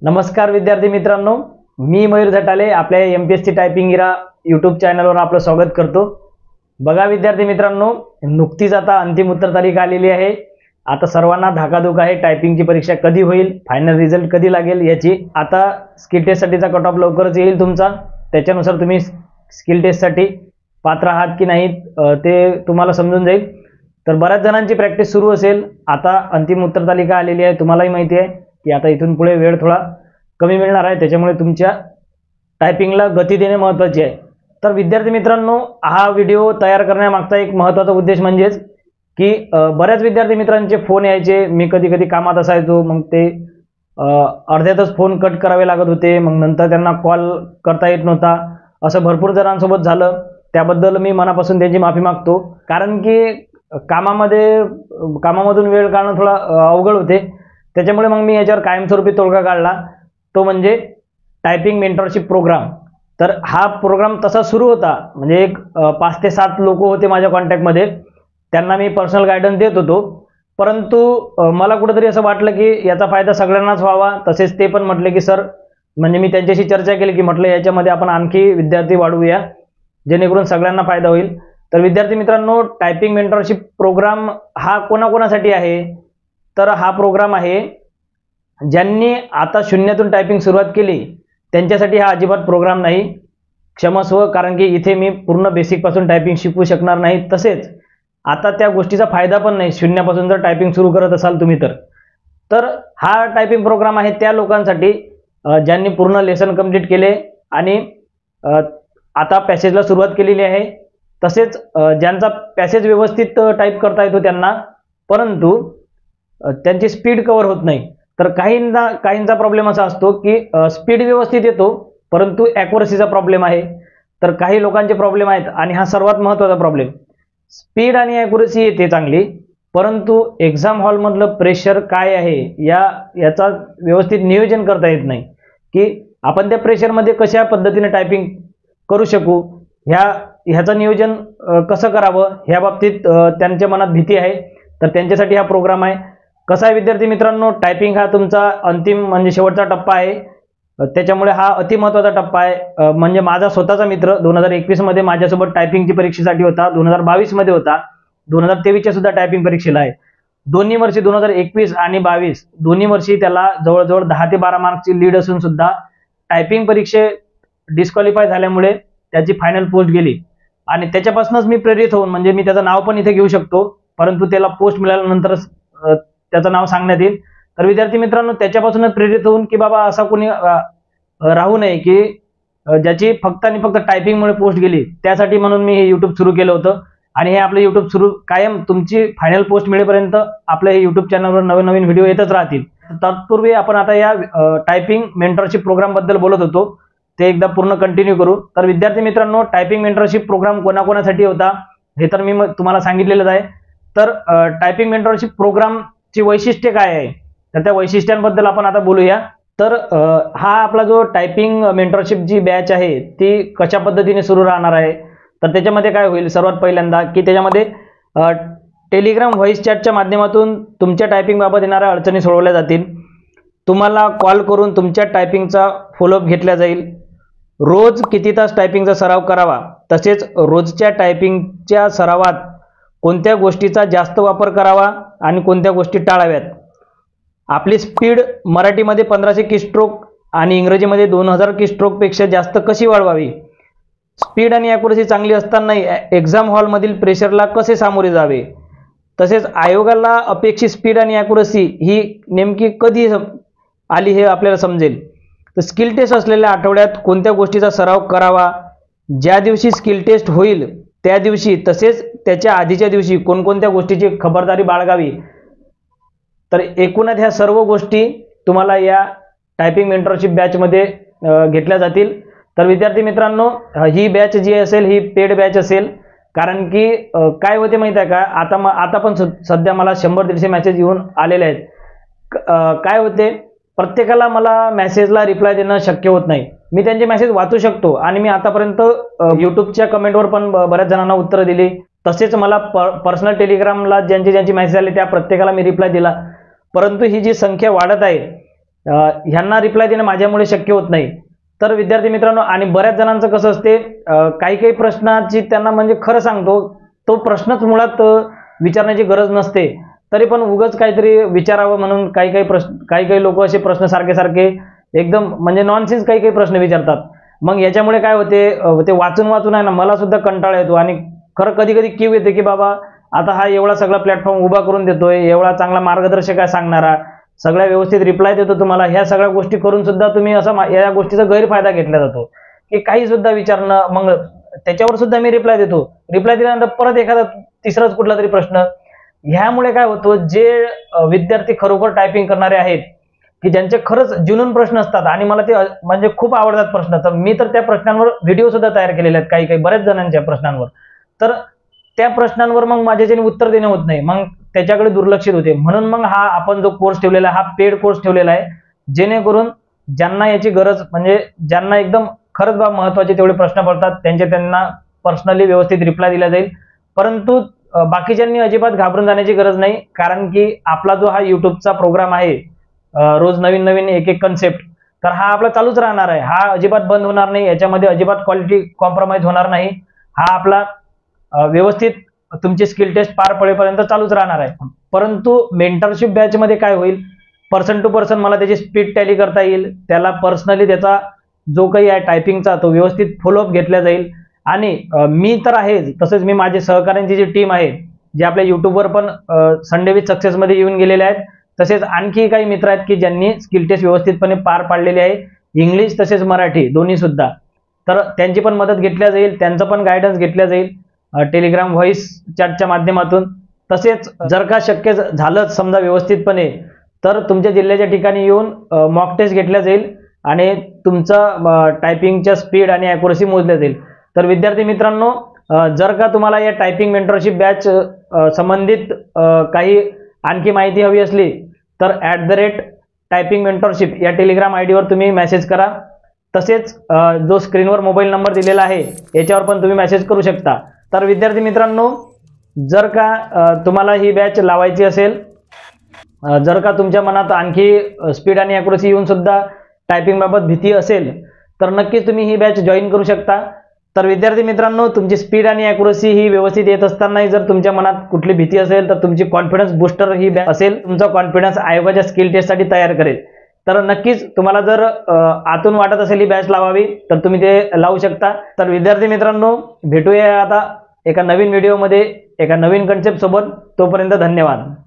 नमस्कार विद्यार्थी मित्रांनो, मी मयूर झटाले आपल्या एमपीएससी टायपिंग इरा यूट्यूब चॅनलवर आपलं स्वागत करतो। बघा विद्यार्थी मित्रांनो, नुकतीच आता अंतिम उत्तर तालिका आलेली आहे। आता सर्वांना धाकाधूक आहे टायपिंगची परीक्षा कधी होईल, फायनल रिझल्ट कधी लागेल याची। आता स्किल टेस्टसाठीचा कट ऑफ लवकरच येईल तुमचा, त्याच्यानुसार तुम्ही स्किल टेस्टसाठी पात्र आहात की नाही ते तुम्हाला समजून जाईल। तर बऱ्याच जणांची प्रॅक्टिस सुरू असेल। आता अंतिम उत्तर तालिका आलेली आहे, तुम्हालाही माहिती आहे की आता इथून पुढे वेळ थोडा कमी मिळणार आहे, त्याच्यामुळे तुमच्या टायपिंगला गती देणे महत्त्वाचे आहे। तर विद्यार्थी मित्रांनो, हा व्हिडिओ तयार करण्यामागचा एक महत्त्वाचा उद्देश म्हणजेच की बऱ्याच विद्यार्थी मित्रांचे फोन यायचे, मी कधी कधी कामात असायचो, मग ते अर्ध्यातच फोन कट करावे लागत होते, मग नंतर त्यांना कॉल करता येत नव्हता। असं भरपूर जणांसोबत झालं, त्याबद्दल मी मनापासून त्यांची माफी मागतो। कारण की कामामधून वेळ काढणं थोडा अवघड होते, त्याच्यामुळे मग मी याच्यावर कायमस्वरूपी तोडगा काढला, तो म्हणजे टायपिंग मेंटरशिप प्रोग्राम। तर हा प्रोग्राम तसा सुरू होता, म्हणजे एक 5 ते 7 लोक होते माझ्या कॉन्टॅक्टमध्ये, त्यांना मी पर्सनल गायडन्स देत होतो। परंतु मला कुठेतरी असं वाटलं की याचा फायदा सगळ्यांनाच व्हावा। तसेच ते पण म्हटले की सर, म्हणजे मी त्यांच्याशी चर्चा केली की म्हटलं याच्यामध्ये आपण आणखी विद्यार्थी वाढवूया जेणेकरून सगळ्यांना फायदा होईल। तर विद्यार्थी मित्रांनो, टायपिंग मेंटरशिप प्रोग्राम हा कोणाकोणासाठी आहे? तर हा प्रोग्राम आहे ज्यांनी आता शून्यातून टायपिंग सुरुवात केली त्यांच्यासाठी हा अजिबात प्रोग्राम नाही, क्षमस्व। कारण की इथे मी पूर्ण बेसिकपासून टायपिंग शिकवू शकणार नाही, तसेच आता त्या गोष्टीचा फायदा पण नाही शून्यापासून जर टायपिंग सुरू करत असाल तुम्ही तर हा टायपिंग प्रोग्राम आहे त्या लोकांसाठी ज्यांनी पूर्ण लेसन कंप्लीट केले आणि आता पॅसेजला सुरुवात केलेली आहे। तसेच ज्यांचा पॅसेज व्यवस्थित टाईप करता येतो त्यांना, परंतु त्यांची स्पीड कव्हर होत नाही। तर काहींचा प्रॉब्लेम असा असतो की स्पीड व्यवस्थित येतो परंतु ॲक्युरसीचा प्रॉब्लेम आहे। तर काही लोकांचे प्रॉब्लेम आहेत आणि हा सर्वात महत्त्वाचा प्रॉब्लेम, स्पीड आणि ॲक्युरसी येते चांगली, परंतु एक्झाम हॉलमधलं प्रेशर काय आहे याचा व्यवस्थित नियोजन करता येत नाही की आपण त्या प्रेशरमध्ये कशा पद्धतीने टायपिंग करू शकू, ह्याचं नियोजन कसं करावं ह्या बाबतीत त्यांच्या मनात भीती आहे। तर त्यांच्यासाठी हा प्रोग्राम आहे। कसा आहे विद्यार्थी मित्रांनो, टायपिंग हा तुमचा अंतिम म्हणजे शेवटचा टप्पा आहे, त्याच्यामुळे हा अतिमहत्त्वाचा टप्पा आहे। म्हणजे माझा स्वतःचा मित्र 2021 मध्ये माझ्यासोबत टायपिंगची परीक्षेसाठी होता, 2022 मध्ये होता, 2023 सुद्धा टायपिंग परीक्षेला आहे। दोन्ही वर्षी 2021 आणि 22 दोन्ही वर्षी त्याला जवळजवळ 10 ते 12 मार्कची लीड असून सुद्धा टायपिंग परीक्षे डिस्क्वालिफाय झाल्यामुळे त्याची फायनल पोस्ट गेली आणि त्याच्यापासूनच मी प्रेरित होऊन, म्हणजे मी त्याचं नाव पण इथे घेऊ शकतो, परंतु त्याला पोस्ट मिळाल्यानंतरच त्याचं नाव सांगण्यात येईल। तर विद्यार्थी मित्रांनो, त्याच्यापासूनच प्रेरित होऊन की बाबा असा कोणी राहू नये की ज्याची फक्त आणि फक्त टायपिंगमुळे पोस्ट गेली, त्यासाठी म्हणून मी हे यूट्यूब सुरू केलं होतं। आणि हे आपलं यूट्यूब सुरू कायम तुमची फायनल पोस्ट मिळेपर्यंत आपल्या हे यूट्यूब चॅनलवर नवीन नवीन व्हिडिओ येतच राहतील। तत्पूर्वी आपण आता या टायपिंग मेंटरशिप प्रोग्राम बद्दल बोलत होतो, ते एकदा पूर्ण कंटिन्यू करू। तर विद्यार्थी मित्रांनो, टायपिंग मेंटरशिप प्रोग्राम कोणाकोणासाठी होता हे तर मी तुम्हाला सांगितलेलंच आहे। तर टायपिंग मेंटरशिप प्रोग्रामची वैशिष्ट्ये काय आहे, तर त्या वैशिष्ट्यांबद्दल आपण आता बोलूया। तर हा आपला जो टायपिंग मेंटरशिप जी बॅच आहे ती कशा पद्धतीने सुरू राहणार आहे, तर त्याच्यामध्ये काय होईल, सर्वात पहिल्यांदा की त्याच्यामध्ये टेलिग्राम व्हॉइस चॅटच्या माध्यमातून तुमच्या टायपिंग बाबत येणाऱ्या अडचणी सोडवल्या जातील। तुम्हाला कॉल करून तुमच्या टायपिंगचा फॉलोअप घेतला जाईल। रोज किती तास टायपिंगचा सराव करावा, तसेच रोजच्या टायपिंगच्या सरावात कोणत्या गोष्टीचा जास्त वापर करावा आणि कोणत्या गोष्टी टाळाव्यात। आपली स्पीड मराठीमध्ये 1500 कीस्ट्रोक आणि इंग्रजीमध्ये 2000 कीस्ट्रोकपेक्षा जास्त कशी वाढवावी। स्पीड आणि ॲक्युरसी चांगली असतानाही एक्झाम हॉलमधील प्रेशरला कसे सामोरे जावे। तसेच आयोगाला अपेक्षित स्पीड आणि ॲक्युरसी ही नेमकी कधी आली हे आपल्याला समजेल। तर स्किल टेस्ट असलेल्या आठवड्यात कोणत्या गोष्टीचा सराव करावा, ज्या दिवशी स्किल टेस्ट होईल त्या दिवशी तसेच त्याच्या आधीच्या दिवशी कोणकोणत्या गोष्टीची खबरदारी बाळगावी। तर एकूणच ह्या सर्व गोष्टी तुम्हाला या टायपिंग मेंटरशिप बॅचमध्ये घेतल्या जातील। तर विद्यार्थी मित्रांनो, ही बॅच जी असेल ही पेड बॅच असेल, कारण की काय होते माहिती आहे का, आता पण सध्या मला 100-150 मेसेज येऊन आलेले आहेत। काय होते, प्रत्येकाला मला मेसेजला रिप्लाय देणं शक्य होत नाही। मी त्यांचे मेसेज वाचू शकतो आणि मी आतापर्यंत यूट्यूबच्या कमेंटवर पण बऱ्याच जणांना उत्तरं दिली, तसेच मला पर्सनल टेलिग्रामला ज्यांचे मेसेज आले त्या प्रत्येकाला मी रिप्लाय दिला। परंतु ही जी संख्या वाढत आहे ह्यांना रिप्लाय देणं माझ्यामुळे शक्य होत नाही. तर विद्यार्थी मित्रांनो, आणि बऱ्याच जणांचं कसं असते, काही काही प्रश्नाची त्यांना म्हणजे खरं सांगतो, तो प्रश्नच मुळात विचारण्याची गरज नसते, तरी पण उगाच काहीतरी विचारावं म्हणून काही काही लोक असे प्रश्न सारखे एकदम म्हणजे नॉनसेन्स काही प्रश्न विचारतात. मग याच्यामुळे काय होते, ते वाचून वाचून आहे ना, मला सुद्धा कंटाळा येतो आणि खरं कधी कधी कीव येते की बाबा आता हा एवढा सगळा प्लॅटफॉर्म उभा करून देतोय, एवढा चांगला मार्गदर्शक आहे सांगणारा, सगळ्या व्यवस्थित रिप्लाय देतो तुम्हाला, ह्या सगळ्या गोष्टी करून सुद्धा तुम्ही या गोष्टीचा गैरफायदा घेतला जातो की काही सुद्धा विचारणं, मग त्याच्यावर सुद्धा मी रिप्लाय देतो. रिप्लाय दिल्यानंतर परत एखादा तिसराच कुठला तरी प्रश्न. ह्यामुळे काय होतं, जे विद्यार्थी खरोखर टायपिंग करणारे आहेत की ज्यांचे खरंच जुनून प्रश्न असतात आणि मला ते म्हणजे खूप आवडतात प्रश्न, तर मी तर त्या प्रश्नांवर व्हिडिओ सुद्धा तयार केलेले आहेत काही बऱ्याच जणांच्या प्रश्नांवर. तर त्या प्रश्नांवर मग माझ्याच्याने उत्तर देणं होत नाही, मग त्याच्याकडे दुर्लक्षित होते. म्हणून मग हा आपण जो कोर्स ठेवलेला आहे, हा पेड कोर्स ठेवलेला आहे, जेणेकरून ज्यांना याची गरज, म्हणजे ज्यांना एकदम खरंच महत्त्वाचे तेवढे प्रश्न पडतात त्यांना पर्सनली व्यवस्थित रिप्लाय दिला जाईल. परंतु बाकीच्यांनी अजिबात घाबरून जाण्याची गरज नाही, कारण की आपला जो हा युट्यूबचा प्रोग्राम आहे, रोज नवीन नवीन एक कन्सेप्ट, तर हा आपला चालूच राहणार आहे. हा अजिबात बंद होणार नाही, याच्यामध्ये अजिबात क्वालिटी कॉम्प्रोमाइज होणार नाही. हा आपला व्यवस्थित तुमची स्किल टेस्ट पार पडेपर्यंत चालूच राहणार आहे. परंतु मेंटरशिप बॅच मध्ये काय होईल, पर्सन टू पर्सन मला त्याची स्पीड टॅली करता येईल, त्याला पर्सनली त्याचा जो काही आहे टायपिंगचा तो व्यवस्थित फॉलोअप घेतला जाईल. आणि मी तर आहेच, तसेच मी माझे सहकाऱ्यांची जी टीम आहे, जे आपल्या युट्यूबवर पण संडे विथ सक्सेस मध्ये येऊन गेलेले आहेत, तसेच आणखी काही मित्र आहेत की ज्यांनी स्किल टेस्ट व्यवस्थितपणे पार पाडलेली आहे, इंग्लिश तसेच मराठी दोन्ही सुद्धा. तर त्यांची पण मदत घेतल्या जाईल, त्यांचं पण गायडन्स घेतल्या जाईल टेलिग्राम व्हॉइस चॅटच्या माध्यमातून. तसेच जर का शक्य झालंच समजा व्यवस्थितपणे, तर तुमच्या जिल्ह्याच्या ठिकाणी येऊन मॉक टेस्ट घेतल्या जाईल आणि तुमचा टायपिंगच्या स्पीड आणि ॲक्युरसी मोजल्या जाईल. तर विद्यार्थी मित्रांनो, जर का तुम्हाला या टायपिंग मेंटरशिप बॅच संबंधित काही आणखी माहिती हवी असली, तर @टायपिंग मेंटरशिप या टेलिग्राम आयडीवर तुम्ही मेसेज करा. तसेच जो स्क्रीनवर मोबाईल नंबर दिलेला आहे याच्यावर पण तुम्ही मेसेज करू शकता. तर विद्यार्थी मित्रांनो, जर का तुम्हाला ही बॅच लावायची असेल, जर का तुमच्या मनात आणखी स्पीड आणि ॲक्युरसी येऊन सुद्धा टायपिंग बाबत भीती असेल, तर नक्कीच तुम्ही ही बॅच जॉईन करू शकता. तर विद्यार्थी मित्रांनो, तुमची स्पीड आणि ॲक्युरसी ही व्यवस्थित येत असतानाही जर तुमच्या मनात कुठली भीती असेल, तर तुमची कॉन्फिडन्स बूस्टर ही बॅच असेल, तुमचा कॉन्फिडन्स आयोगाच्या स्किल टेस्टसाठी तयार करेल. तर नक्कीच तुम्हाला जर आतून वाटत असेल ही बॅच लावावी, तर तुम्ही ते लावू शकता. तर विद्यार्थी मित्रांनो, भेटूया आता एका नवीन व्हिडिओमध्ये एका नवीन कन्सेप्ट सोबत. तोपर्यंत धन्यवाद.